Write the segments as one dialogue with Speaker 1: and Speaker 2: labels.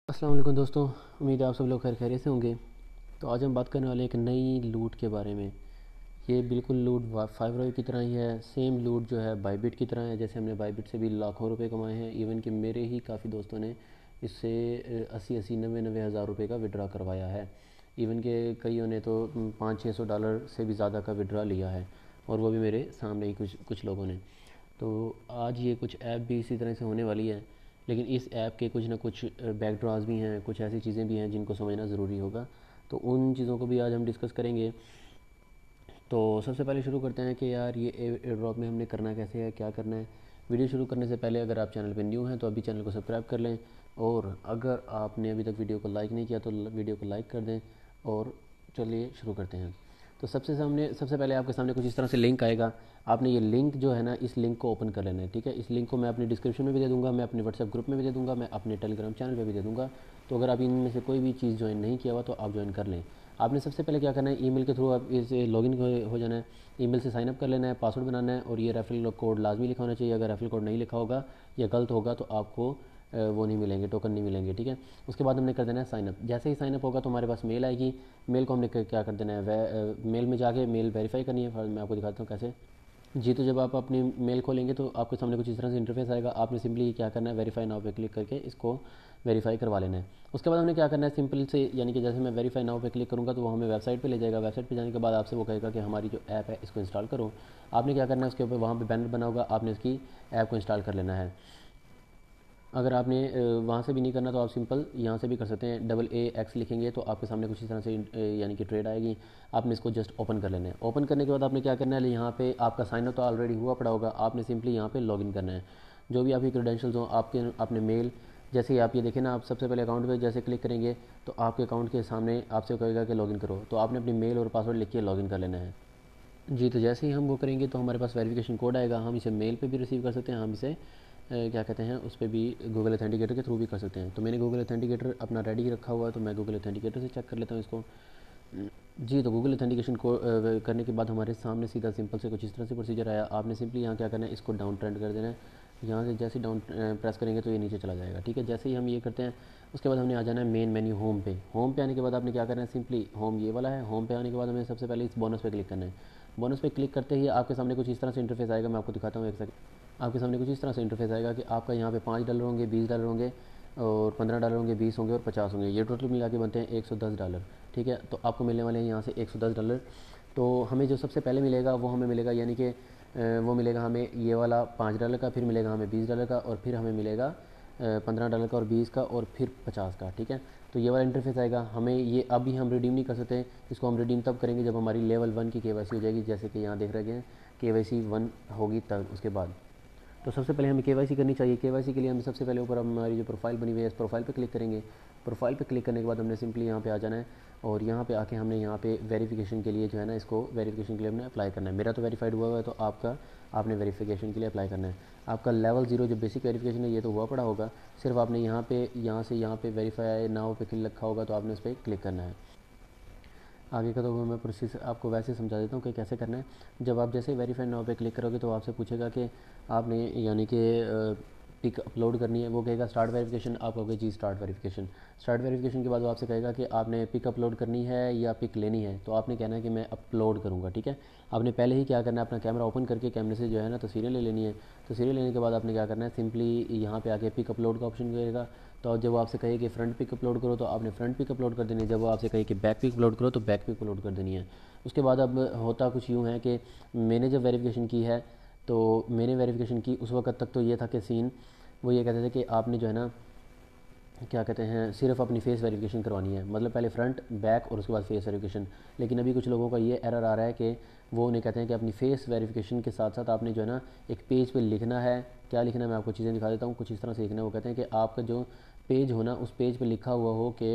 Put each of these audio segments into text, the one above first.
Speaker 1: अस्सलाम वालेकुम दोस्तों। उम्मीद है आप सब लोग खैरियत से होंगे। तो आज हम बात करने वाले हैं एक नई लूट के बारे में। ये बिल्कुल लूट फाइव की तरह ही है। सेम लूट जो है बाइबिट की तरह है। जैसे हमने बाइबिट से भी लाखों रुपए कमाए हैं। इवन कि मेरे ही काफ़ी दोस्तों ने इससे 80-80 90-90 हज़ार रुपये का विड्रा करवाया है। इवन के कईयों ने तो 500-600 डॉलर से भी ज़्यादा का विड्रा लिया है, और वो भी मेरे सामने ही कुछ कुछ लोगों ने। तो आज ये कुछ ऐप भी इसी तरह से होने वाली है, लेकिन इस ऐप के कुछ ना कुछ बैकड्रॉज भी हैं, कुछ ऐसी चीज़ें भी हैं जिनको समझना ज़रूरी होगा। तो उन चीज़ों को भी आज हम डिस्कस करेंगे। तो सबसे पहले शुरू करते हैं कि यार ये एयर ड्रॉप में हमने करना कैसे है, क्या करना है। वीडियो शुरू करने से पहले अगर आप चैनल पर न्यू हैं तो अभी चैनल को सब्सक्राइब कर लें, और अगर आपने अभी तक वीडियो को लाइक नहीं किया तो वीडियो को लाइक कर दें। और चलिए शुरू करते हैं। तो सबसे पहले आपके सामने कुछ इस तरह से लिंक आएगा। आपने ये लिंक जो है ना, इस लिंक को ओपन कर लेना है। ठीक है, इस लिंक को मैं अपनी डिस्क्रिप्शन में भी दे दूंगा, मैं अपने व्हाट्सएप ग्रुप में भी दे दूंगा, मैं अपने टेलीग्राम चैनल पे भी दे दूंगा। तो अगर आप इनमें से कोई भी चीज़ ज्वाइन नहीं किया हुआ तो आप ज्वाइन कर लें। आपने सबसे पहले क्या करना है, ईमेल के थ्रू आप इसे लॉगिन हो जाना है। ईमेल से साइनअप कर लेना है, पासवर्ड बनाना है, और ये रेफरल कोड लाजमी लिखा होना चाहिए। अगर रेफरल कोड नहीं लिखा होगा या गलत होगा तो आपको वो नहीं मिलेंगे, टोकन नहीं मिलेंगे। ठीक है, उसके बाद हमने कर देना है साइनअप। जैसे ही साइनअप होगा तो हमारे पास मेल आएगी। मेल को हमने क्या कर देना है, मेल में जाके मेल वेरीफाई करनी है। मैं आपको दिखाता हूँ कैसे। जी, तो जब आप अपनी मेल खोलेंगे तो आपके सामने कुछ इस तरह से इंटरफेस आएगा। आपने सिंपली क्या करना है, वेरीफाई नाउ पे क्लिक करके इसको वेरीफाई करवा लेना है। उसके बाद हमने क्या करना है, सिंपल से यानी कि जैसे मैं वेरीफाई नाउ पे क्लिक करूँगा तो वो हमें वेबसाइट पे ले जाएगा। वेबसाइट पे जाने के बाद आपसे वो कहेगा कि हमारी जो ऐप है इसको इंस्टॉल करो। आपने क्या करना है, उसके ऊपर वहाँ पे बैनर बना होगा, आपने इसकी ऐप को इंस्टॉल कर लेना है। अगर आपने वहाँ से भी नहीं करना तो आप सिंपल यहाँ से भी कर सकते हैं। AA लिखेंगे तो आपके सामने कुछ इस तरह से यानी कि ट्रेड आएगी। आपने इसको जस्ट ओपन कर लेना है। ओपन करने के बाद आपने क्या करना है, यहाँ पे आपका साइनअप तो ऑलरेडी हुआ पड़ा होगा, आपने सिंपली यहाँ पे लॉगिन करना है। जो भी आपकी क्रेडेंशियल्स हो आपके अपने मेल, जैसे ही आप ये देखें ना, आप सबसे पहले अकाउंट पे जैसे क्लिक करेंगे तो आपके अकाउंट के सामने आपसे कहेगा कि लॉगिन करो, तो आपने अपनी मेल और पासवर्ड लिख के लॉगिन कर लेना है। जी, तो जैसे ही हम वो करेंगे तो हमारे पास वेरिफिकेशन कोड आएगा। हम इसे मेल पे भी रिसीव कर सकते हैं, हम इसे क्या कहते हैं उस पर भी गूगल ऑथेंटिकेटर के थ्रू भी कर सकते हैं। तो मैंने गूगल ऑथेंटिकेटर अपना रेडी रखा हुआ है, तो मैं गूगल ऑथेंटिकेटर से चेक कर लेता हूँ इसको। जी, तो गूगल ऑथेंटिकेशन को करने के बाद हमारे सामने सीधा सिंपल से कुछ इस तरह से प्रोसीजर आया। आपने सिंपली यहाँ क्या करना है, इसको डाउन ट्रेंड कर देना है। यहाँ से जैसे डाउन प्रेस करेंगे तो ये नीचे चला जाएगा। ठीक है, जैसे ही हम ये करते हैं उसके बाद हमने आ जाना है मेन मेन्यू होम पे। होम पे आने के बाद आपने क्या करना है, सिंपली होम ये वाला है। होम पे आने के बाद हमें सबसे पहले इस बोनस पे क्लिक करना है। बोनस पे क्लिक करते ही आपके सामने कुछ इस तरह से इंटरफेस आएगा। मैं आपको दिखाता हूँ एक सेकंड। आपके सामने कुछ इस तरह से इंटरफेस आएगा कि आपका यहाँ पे $5 होंगे, $20 होंगे, और $15 होंगे, 20 होंगे और 50 होंगे। ये टोटल मिला के बनते हैं $110। ठीक है, तो आपको मिलने वाले हैं यहाँ से $110। तो हमें जो सबसे पहले मिलेगा वो हमें मिलेगा, यानी कि वो मिलेगा हमें ये वाला $5 का, फिर मिलेगा हमें $20 का, और फिर हमें मिलेगा $15 का और 20 का और फिर 50 का। ठीक है, तो ये वाला इंटरफेस आएगा। हमें ये अभी हम रिडीम नहीं कर सकते, इसको हम रिडीम तब करेंगे जब हमारी लेवल 1 की KYC हो जाएगी। जैसे कि यहाँ देख रहे हैं KYC 1 होगी तब उसके बाद। तो सबसे पहले हमें KYC करनी चाहिए। KYC के लिए हमें सबसे पहले ऊपर हमारी जो प्रोफाइल बनी हुई है इस प्रोफाइल पे क्लिक करेंगे। प्रोफाइल पे क्लिक करने के बाद हमने सिंपली यहाँ पे आ जाना है, और यहाँ पे आके हमने यहाँ पे वेरिफिकेशन के लिए जो है ना, इसको वेरिफिकेशन के लिए हमने अप्लाई करना है। मेरा तो वेरीफाइड हुआ हुआ है, तो आपने वेरिफिकेशन के लिए अप्लाई करना है। आपका लेवल 0 जो बेसिक वेरिफिकेशन है ये तो हुआ पड़ा होगा। सिर्फ आपने यहाँ से यहाँ पे वेरीफाई नाउ पे क्लिक रखा होगा, तो आपने उस पर क्लिक करना है। आगे का तो मैं प्रोसेस आपको वैसे समझा देता हूँ कि कैसे करना है। जब आप जैसे वेरीफाई नाउ पे क्लिक करोगे तो आपसे पूछेगा कि आपने यानी कि पिक अपलोड करनी है। वो कहेगा स्टार्ट वेरिफिकेशन, आप कहोगे जी स्टार्ट वेरिफिकेशन। स्टार्ट वेरिफिकेशन के बाद वो आपसे कहेगा कि आपने पिक अपलोड करनी है या पिक लेनी है, तो आपने कहना है कि मैं अपलोड करूँगा। ठीक है, आपने पहले ही क्या करना है, अपना कैमरा ओपन करके कैमरे से जो है ना तस्वीरें ले लेनी है। तस्वीरें लेने के बाद आपने क्या करना है, सिंपली यहाँ पे आके पिक अपलोड का ऑप्शन करेगा। तो जब वो आपसे कहे कि फ्रंट पिक अपलोड करो तो आपने फ्रंट पिक अपलोड कर देनी है। जब वो आपसे कहे कि बैक पिक अपलोड करो तो बैक पिक अपलोड कर देनी है। उसके बाद अब होता कुछ यूँ है कि मैंने जब वेरिफिकेशन की है, तो मैंने वेरिफिकेशन की उस वक्त तक तो ये था कि सीन वो ये कहते थे कि आपने जो है ना क्या कहते हैं सिर्फ अपनी फेस वेरिफिकेशन करवानी है, मतलब पहले फ्रंट बैक और उसके बाद फेस वेरिफिकेशन। लेकिन अभी कुछ लोगों का ये एरर आ रहा है कि वो उन्हें कहते हैं कि अपनी फेस वेरिफिकेशन के साथ साथ आपने जो है ना एक पेज पे लिखना है। क्या लिखना है मैं आपको चीज़ें दिखा देता हूँ। कुछ इस तरह से लिखना है, वो कहते हैं कि आपका जो पेज हो ना उस पेज पे लिखा हुआ हो कि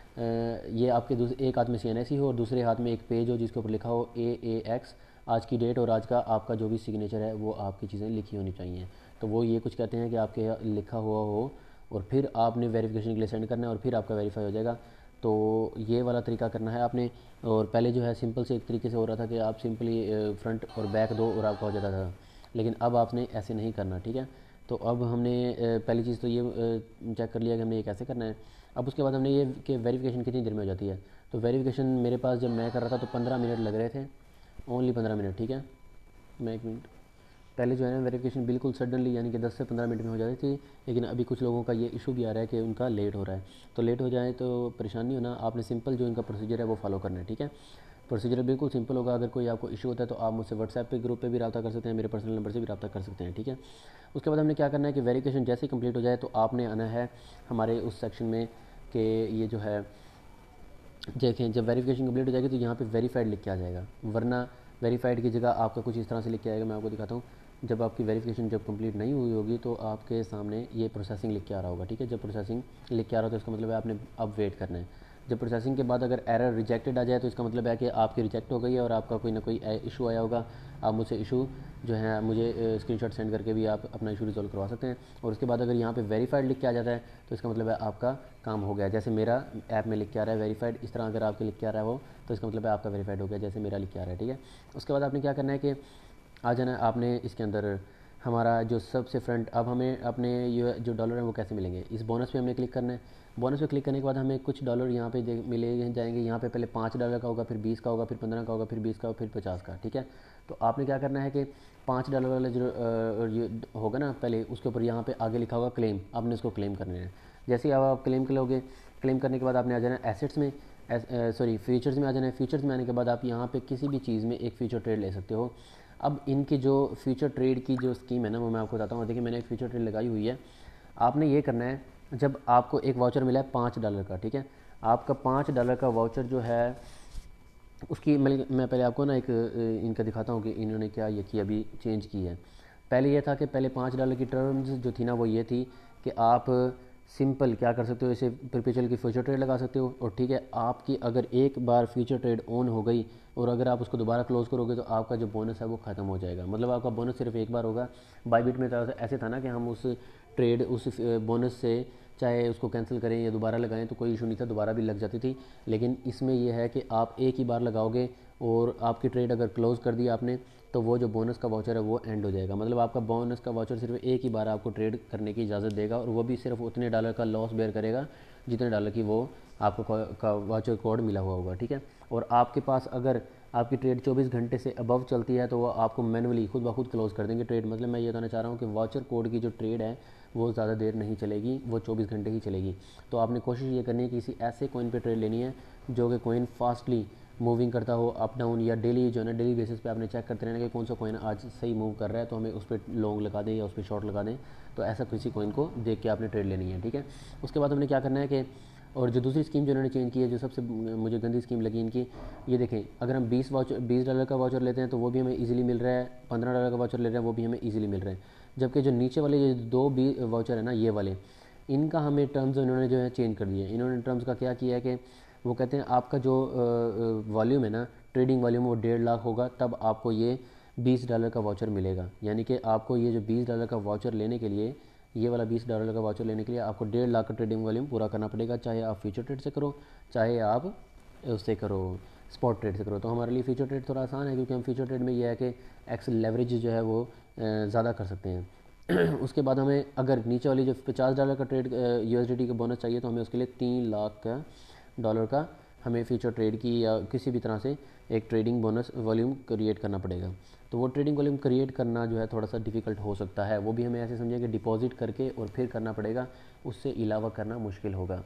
Speaker 1: ये आपके एक हाथ में CNSE हो और दूसरे हाथ में एक पेज हो जिसके ऊपर लिखा हो AAX, आज की डेट और आज का आपका जो भी सिग्नेचर है वो आपकी चीज़ें लिखी होनी चाहिए। तो वो ये कुछ कहते हैं कि आपके लिखा हुआ हो, और फिर आपने वेरिफिकेशन के लिए सेंड करना है और फिर आपका वेरीफाई हो जाएगा। तो ये वाला तरीका करना है आपने। और पहले जो है सिंपल से एक तरीके से हो रहा था कि आप सिंपली फ्रंट और बैक दो और आपका हो जाता था, लेकिन अब आपने ऐसे नहीं करना। ठीक है, तो अब हमने पहली चीज़ तो ये चेक कर लिया कि हमने ये कैसे करना है। अब उसके बाद हमने ये कि वेरिफिकेशन कितनी देर में हो जाती है। तो वेरिफिकेशन मेरे पास जब मैं कर रहा था तो 15 मिनट लग रहे थे, ओनली 15 मिनट, ठीक है। मैं एक मिनट, पहले जो है ना वेरिफिकेशन बिल्कुल सडनली यानी कि 10 से 15 मिनट में हो जाती थी, लेकिन अभी कुछ लोगों का ये इशू भी आ रहा है कि उनका लेट हो रहा है। तो लेट हो जाए तो परेशानी होना, आपने सिंपल जो इनका प्रोसीजर है वो फॉलो करना है, ठीक है। प्रोसीजर बिल्कुल सिंपल होगा। अगर कोई आपको इशू होता है तो आप मुझसे व्हाट्सएप पे ग्रुप पे भी रब्ता कर सकते हैं, मेरे पर्सनल नंबर से भी रब्ता कर सकते हैं, ठीक है। उसके बाद हमने क्या करना है कि वेरिफिकेशन जैसे ही कंप्लीट हो जाए तो आपने आना है हमारे उस सेक्शन में कि ये जो है देखें, जब वेरिफिकेशन कंप्लीट हो जाएगी तो यहाँ पे वेरीफाइड लिख के आ जाएगा, वरना वेरीफाइड की जगह आपका कुछ इस तरह से लिख के आएगा। मैं आपको दिखाता हूँ। जब आपकी वेरिफिकेशन जब कंप्लीट नहीं हुई होगी तो आपके सामने ये प्रोसेसिंग लिख के आ रहा होगा, ठीक है। जब प्रोसेसिंग लिख के आ रहा हो तो इसका मतलब है आपने अब वेट करना है। जब प्रोसेसिंग के बाद अगर एरर रिजेक्टेड आ जाए तो इसका मतलब है कि आपकी रिजेक्ट हो गई है और आपका कोई ना कोई इशू आया होगा। आप मुझसे इशू जो है मुझे स्क्रीनशॉट सेंड करके भी आप अपना इशू रिजॉल्व करवा सकते हैं। और उसके बाद अगर यहाँ पे वेरीफाइड लिख के आ जाता है तो इसका मतलब है आपका काम हो गया। जैसे मेरा ऐप में लिख के आ रहा है वेरीफाइड, इस तरह अगर आपके लिख के आ रहा है वो, तो इसका मतलब है आपका वेरीफाइड हो गया, जैसे मेरा लिख के आ रहा है, ठीक है। उसके बाद आपने क्या करना है कि आ जाना है आपने इसके अंदर हमारा जो सबसे फ्रंट। अब हमें अपने ये जो डॉलर हैं वो कैसे मिलेंगे, इस बोनस पे हमने क्लिक करना है। बोनस पे क्लिक करने के बाद हमें कुछ डॉलर यहाँ पे मिले जाएंगे। यहाँ पे पहले $5 का होगा, फिर 20 का होगा, फिर 15 का होगा, फिर 20 का, फिर 50 का, ठीक है। तो आपने क्या करना है कि $5 वाला जो ये होगा ना पहले, उसके ऊपर यहाँ पे आगे लिखा होगा क्लेम, आपने इसको क्लेम करने हैं। जैसे ही आप क्लेम करोगे, क्लेम करने के बाद आपने आ जाना है एसेट्स में, फीचर्स में आ जाना है। फीचर्स में आने के बाद आप यहाँ पे किसी भी चीज़ में एक फ़ीचर ट्रेड ले सकते हो। अब इनकी जो फ़ीचर ट्रेड की जो स्कीम है ना वो मैं आपको बताता हूँ। देखिए मैंने एक फ़ीचर ट्रेड लगाई हुई है। आपने ये करना है, जब आपको एक वाउचर मिला है $5 का, ठीक है। आपका $5 का वाउचर जो है उसकी मैं पहले आपको ना एक इनका दिखाता हूँ कि इन्होंने क्या ये की अभी चेंज की है। पहले ये था कि पहले $5 की टर्म्स जो थी ना वो ये थी कि आप सिंपल क्या कर सकते हो, इसे परपेचुअल की फ्यूचर ट्रेड लगा सकते हो। और ठीक है, आपकी अगर एक बार फ्यूचर ट्रेड ऑन हो गई और अगर आप उसको दोबारा क्लोज करोगे तो आपका जो बोनस है वो ख़त्म हो जाएगा। मतलब आपका बोनस सिर्फ एक बार होगा। बाईबिट में ऐसे था ना कि हम उस ट्रेड उस बोनस से चाहे उसको कैंसिल करें या दोबारा लगाएं तो कोई इशू नहीं था, दोबारा भी लग जाती थी। लेकिन इसमें यह है कि आप एक ही बार लगाओगे और आपकी ट्रेड अगर क्लोज़ कर दी आपने तो वो जो बोनस का वाउचर है वो एंड हो जाएगा। मतलब आपका बोनस का वाउचर सिर्फ एक ही बार आपको ट्रेड करने की इजाज़त देगा और वो भी सिर्फ उतने डॉलर का लॉस बेयर करेगा जितने डॉलर की वो आपको का वाउचर कोड मिला हुआ होगा, ठीक है। और आपके पास अगर आपकी ट्रेड 24 घंटे से अबव चलती है तो वो आपको मैनुअली खुद ब खुद क्लोज़ कर देंगे ट्रेड। मतलब मैं ये बताना चाह रहा हूँ कि वाउचर कोड की जो ट्रेड है वो ज़्यादा देर नहीं चलेगी, वो 24 घंटे ही चलेगी। तो आपने कोशिश ये करनी है कि किसी ऐसे कॉइन पे ट्रेड लेनी है जो कि कॉइन फास्टली मूविंग करता हो अप डाउन, या डेली जो है ना डेली बेसिस पे आपने चेक करते रहना कि कौन सा कॉइन आज सही मूव कर रहा है तो हमें उस पर लॉन्ग लगा दें या उस पर शॉर्ट लगा दें। तो ऐसा किसी कॉइन को देख के आपने ट्रेड लेनी है, ठीक है। उसके बाद हमने क्या करना है कि और जो दूसरी स्कीम जो इन्होंने चेंज की है, जो सबसे मुझे गंदी स्कीम लगी इनकी, ये देखें, अगर हम $20 का वाउचर लेते हैं तो वो भी हमें इजीली मिल रहा है, $15 का वाउचर ले रहे हैं वो भी हमें इजीली मिल रहा है। जबकि जो नीचे वाले ये दो भी वाउचर है ना ये वाले, इनका हमें टर्म्स इन्होंने जो है चेंज कर दिए। इन्होंने टर्म्स का क्या किया है कि वो कहते हैं आपका जो वॉल्यूम है ना, ट्रेडिंग वॉल्यूम वो 1.5 लाख होगा तब आपको ये $20 का वाउचर मिलेगा। यानी कि आपको ये जो $20 का वाउचर लेने के लिए, ये वाला $20 का वाउचर लेने के लिए आपको 1.5 लाख का ट्रेडिंग वॉल्यूम पूरा करना पड़ेगा, चाहे आप फ्यूचर ट्रेड से करो चाहे आप उससे करो स्पॉट ट्रेड से करो। तो हमारे लिए फ्यूचर ट्रेड थोड़ा आसान है क्योंकि हम फ्यूचर ट्रेड में ये है कि एक्स लेवरेज जो है वो ज़्यादा कर सकते हैं। उसके बाद हमें अगर नीचे वाली जो $50 का ट्रेड USDT का बोनस चाहिए तो हमें उसके लिए 3 लाख का डॉलर का हमें फ्यूचर ट्रेड की या किसी भी तरह से एक ट्रेडिंग बोनस वॉल्यूम क्रिएट करना पड़ेगा। तो वो ट्रेडिंग वॉल्यूम क्रिएट करना जो है थोड़ा सा डिफ़िकल्ट हो सकता है, वो भी हमें ऐसे समझें कि डिपॉजिट करके और फिर करना पड़ेगा, उससे अलावा करना मुश्किल होगा।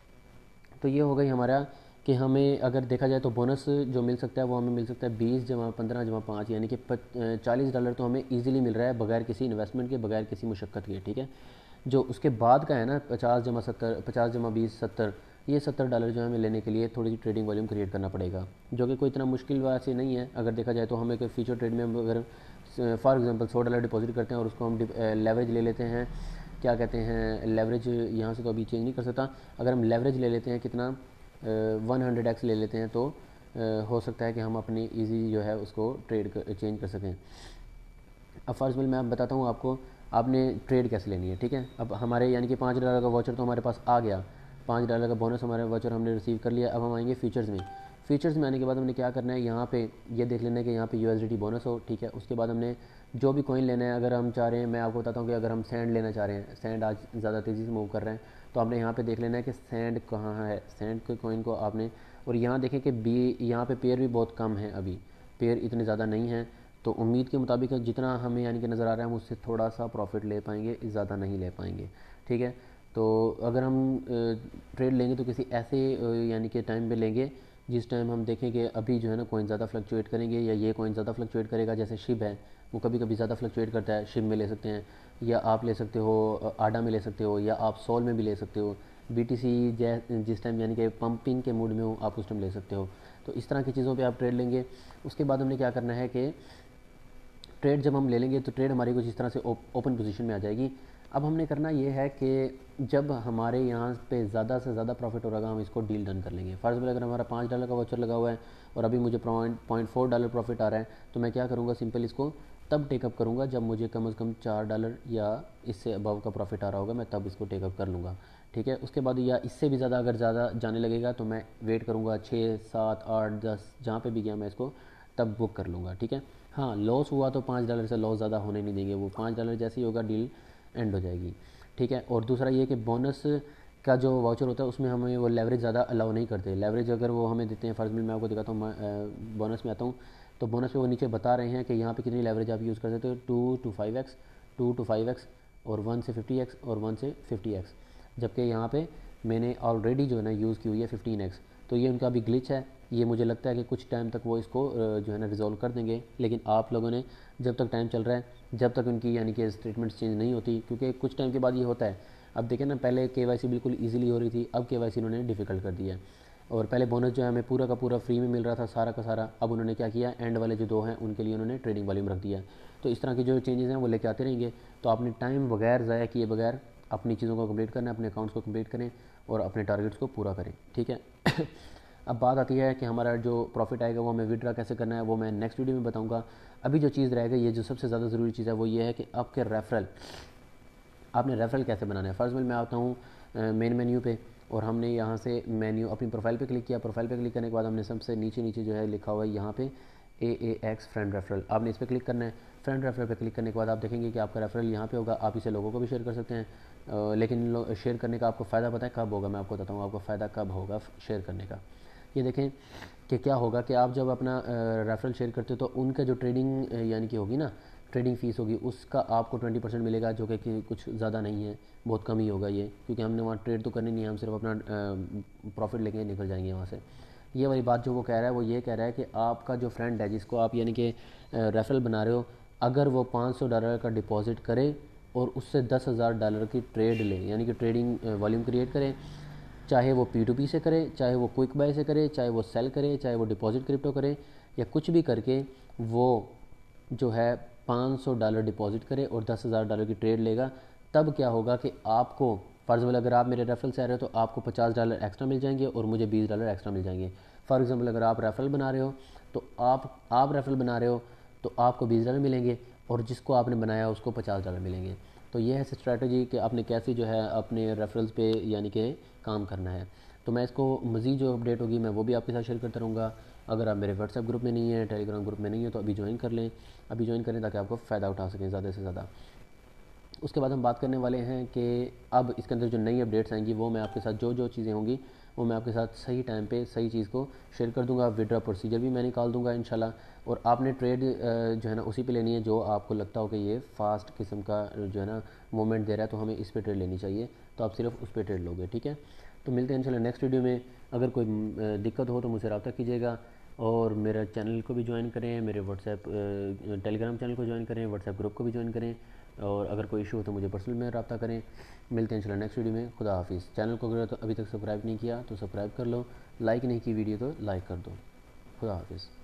Speaker 1: तो ये हो गई हमारा कि हमें अगर देखा जाए तो बोनस जो मिल सकता है वो हमें मिल सकता है 20 जमा 15 जमा 5 यानी कि $40 तो हमें ईजिली मिल रहा है बगैर किसी इन्वेस्टमेंट के, बगैर किसी मुशक्क़त के, ठीक है। जो उसके बाद का है ना 50 जमा 70, 50 जमा 20 70, ये $70 जो हमें लेने के लिए थोड़ी सी ट्रेडिंग वॉल्यूम क्रिएट करना पड़ेगा, जो कि कोई इतना मुश्किल वैसे नहीं है। अगर देखा जाए तो हमें कोई फ्यूचर ट्रेड में अगर फॉर एग्जांपल $100 डिपॉजिट करते हैं और उसको हम लेवरेज ले लेते हैं, क्या कहते हैं लेवरेज, यहाँ से तो अभी चेंज नहीं कर सकता, अगर हम लेवरेज ले लेते हैं कितना 100x ले लेते हैं तो हो सकता है कि हम अपनी ईजी जो है उसको चेंज कर सकें। अब फॉर एग्जाम्पल मैं आप बताता हूँ आपको आपने ट्रेड कैसे लेनी है, ठीक है। अब हमारे यानी कि $5 का वाउचर तो हमारे पास आ गया, $5 का बोनस हमारे वाउचर हमने रिसीव कर लिया। अब हम आएंगे फ्यूचर्स में। फीचर्स में आने के बाद हमने क्या करना है, यहाँ पे ये देख लेना है कि यहाँ पे USDT बोनस हो, ठीक है। उसके बाद हमने जो भी कॉइन लेना है, अगर हम चाह रहे हैं, मैं आपको बताता हूँ कि अगर हम सैंड लेना चाह रहे हैं, सैंड आज ज़्यादा तेज़ी से मूव कर रहे हैं, तो आपने यहाँ पे देख लेना है कि सैंड कहाँ है, सैंड के कॉइन को आपने, और यहाँ देखें कि यहाँ पे पेयर भी बहुत कम है, अभी पेयर इतने ज़्यादा नहीं हैं। तो उम्मीद के मुताबिक जितना हमें यानी कि नज़र आ रहा है हम उससे थोड़ा सा प्रॉफिट ले पाएंगे, ज़्यादा नहीं ले पाएंगे, ठीक है। तो अगर हम ट्रेड लेंगे तो किसी ऐसे यानी कि टाइम पे लेंगे जिस टाइम हम देखें कि अभी जो है ना कॉइन ज़्यादा फ्लक्चुएट करेंगे, या ये कॉइन ज़्यादा फ्लक्चुएट करेगा। जैसे शिब है, वो कभी कभी ज़्यादा फ्लक्चुएट करता है, शिब में ले सकते हैं, या आप ले सकते हो आडा में ले सकते हो, या आप सोल में भी ले सकते हो। BTC जिस टाइम यानी कि पंपिंग के मूड में हो आप उस टाइम ले सकते हो। तो इस तरह की चीज़ों पे आप ट्रेड लेंगे। उसके बाद हमने क्या करना है कि ट्रेड जब हम ले लेंगे तो ट्रेड हमारी कुछ इस तरह से ओपन पोजीशन में आ जाएगी। अब हमने करना ये है कि जब हमारे यहाँ पे ज़्यादा से ज़्यादा प्रॉफिट हो रहा हम इसको डील डन कर लेंगे। फ़र्ज़ में अगर हमारा $5 का वाउचर लगा हुआ है और अभी मुझे $0.4 प्रॉफिट आ रहा है, तो मैं क्या करूँगा, सिंपल इसको तब टेकअप करूँगा जब मुझे कम से कम $4 या इससे अबव का प्रॉफिट आ रहा होगा, मैं तब इसको टेकअप कर लूँगा, ठीक है। उसके बाद या इससे भी ज़्यादा अगर ज़्यादा जाने लगेगा तो मैं वेट करूँगा 6, 7, 8, 10 जहाँ पे भी गया मैं इसको तब बुक कर लूँगा, ठीक है। हाँ, लॉस हुआ तो $5 से लॉस ज़्यादा होने नहीं देंगे, वो $5 जैसे ही होगा डील एंड हो जाएगी, ठीक है। और दूसरा ये कि बोनस का जो वाउचर होता है उसमें हमें वो लेवरेज ज़्यादा अलाउ नहीं करते। लेवरेज अगर वो हमें देते हैं, फ़र्ज़ में मैं आपको दिखाता हूँ, बोनस में आता हूँ तो बोनस पे वो नीचे बता रहे हैं कि यहाँ पे कितनी लेवरेज आप यूज़ कर सकते हो, 2 to 5x, 2 to 5x, और 1 से 50x, और 1 से 50x। जबकि यहाँ पे मैंने ऑलरेडी जो है ना यूज़ की हुई है 15x। तो ये उनका भी ग्लिच है। ये मुझे लगता है कि कुछ टाइम तक वो इसको जो है ना रिजॉल्व कर देंगे, लेकिन आप लोगों ने जब तक टाइम चल रहा है, जब तक उनकी यानी कि स्टेटमेंट्स चेंज नहीं होती, क्योंकि कुछ टाइम के बाद ये होता है। अब देखें ना, पहले KYC बिल्कुल ईजिली हो रही थी, अब KYC उन्होंने डिफ़िकल्ट कर दिया है। और पहले बोनस जो है हमें पूरा का पूरा फ्री में मिल रहा था, सारा का सारा। अब उन्होंने क्या किया, एंड वाले जो 2 हैं उनके लिए उन्होंने ट्रेडिंग वॉल्यूम रख दिया है। तो इस तरह की जो चेंजेस हैं वो लेके आते रहेंगे। तो आपने टाइम बगैर ज़ाया किए बगैर अपनी चीज़ों को कंप्लीट करना है, अपने अकाउंट्स को कंप्लीट करें और अपने टारगेट्स को पूरा करें, ठीक है। अब बात आती है कि हमारा जो प्रॉफिट आएगा वो हमें विड्रा कैसे करना है, वो मैं नेक्स्ट वीडियो में बताऊंगा। अभी जो चीज़ रहेगा, ये जो सबसे ज़्यादा ज़रूरी चीज़ है वो ये है कि आपके रेफरल, आपने रेफरल कैसे बनाना है। फ़र्ज़ में मैं आता हूँ मेन मेन्यू पे, और हमने यहाँ से मेन्यू अपनी प्रोफाइल पे क्लिक किया। प्रोफाइल पे क्लिक करने के बाद हमने सबसे नीचे नीचे जो है लिखा हुआ है यहाँ पे AAX फ्रेंड रेफरल, आपने इस पर क्लिक करना है। फ्रेंड रेफरल पे क्लिक करने के बाद आप देखेंगे कि आपका रेफरल यहाँ पे होगा। आप इसे लोगों को भी शेयर कर सकते हैं, लेकिन शेयर करने का आपको फ़ायदा पता है कब होगा, मैं आपको बताता हूँ आपको फ़ायदा कब होगा शेयर करने का। ये देखें कि क्या होगा कि आप जब अपना रेफरल शेयर करते हो तो उनका जो ट्रेडिंग यानी कि होगी ना, ट्रेडिंग फ़ीस होगी, उसका आपको 20% मिलेगा, जो कि कुछ ज़्यादा नहीं है, बहुत कम ही होगा ये, क्योंकि हमने वहाँ ट्रेड तो करनी नहीं है, हम सिर्फ अपना प्रॉफिट लेके निकल जाएंगे वहाँ से। ये वाली बात जो वो कह रहा है वो ये कह रहा है कि आपका जो फ्रेंड है जिसको आप यानी कि रेफरल बना रहे हो, अगर वो $500 का डिपॉजिट करे और उससे $10,000 की ट्रेड ले, यानी कि ट्रेडिंग वॉल्यूम क्रिएट करे, चाहे वो P2P से करे, चाहे वो क्विक बाय से करे, चाहे वो सेल करे, चाहे वो डिपॉजिट क्रिप्टो करे, या कुछ भी करके वो जो है $500 डिपॉजिट करे और $10,000 की ट्रेड लेगा, तब क्या होगा कि आपको फ़र्ज़ में अगर आप मेरे रेफरल से आ रहे हो तो आपको $50 एक्स्ट्रा मिल जाएंगे और मुझे $20 एक्स्ट्रा मिल जाएंगे। फॉर एग्जांपल अगर आप रेफरल बना रहे हो तो आप रेफरल बना रहे हो तो आपको $20 मिलेंगे और जिसको आपने बनाया उसको $50 मिलेंगे। तो ये है स्ट्रैटेजी कि आपने कैसे जो है अपने रेफरल्स पे यानी कि काम करना है। तो मैं इसको मज़ीद जो अपडेट होगी मैं वो भी आपके साथ शेयर करता रहूँगा। अगर आप मेरे व्हाट्सएप ग्रुप में नहीं है, टेलीग्राम ग्रुप में नहीं है, तो अभी ज्वाइन कर लें, अभी ज्वाइन करें ताकि आपको फ़ायदा उठा सकें ज़्यादा से ज़्यादा। उसके बाद हम बात करने वाले हैं कि अब इसके अंदर जो नई अपडेट्स आएंगी वो मैं आपके साथ जो जो चीज़ें होंगी वो मैं आपके साथ सही टाइम पे सही चीज़ को शेयर कर दूंगा। विड्रॉ प्रोसीजर भी मैं निकाल दूंगा इंशाल्लाह। और आपने ट्रेड जो है ना उसी पे लेनी है जो आपको लगता हो कि ये फास्ट किस्म का जो है ना मूवमेंट दे रहा है, तो हमें इस पे ट्रेड लेनी चाहिए, तो आप सिर्फ उस पर ट्रेड लोगे, ठीक है। तो मिलते हैं इंशाल्लाह नेक्स्ट वीडियो में। अगर कोई दिक्कत हो तो मुझसे रब्ता कीजिएगा, और मेरे चैनल को भी ज्वाइन करें, मेरे व्हाट्सएप टेलीग्राम चैनल को ज्वाइन करें, व्हाट्सएप ग्रुप को भी ज्वाइन करें, और अगर कोई इशू हो तो मुझे पर्सनल में रब्ता करें। मिलते हैं इंशाल्लाह नेक्स्ट वीडियो में। खुदा हाफिज़। चैनल को अगर तो अभी तक सब्सक्राइब नहीं किया तो सब्सक्राइब कर लो, लाइक नहीं की वीडियो तो लाइक कर दो। खुदा हाफिज़।